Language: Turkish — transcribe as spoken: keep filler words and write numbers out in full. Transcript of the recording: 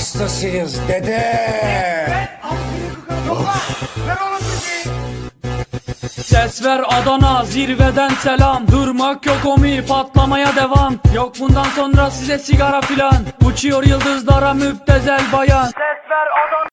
hastasıyız dede. Ses ver Adana, zirveden selam. Durmak yok omi, patlamaya devam. Yok bundan sonra size sigara filan. Uçuyor yıldızlara müptezel bayan. Ses ver Adana.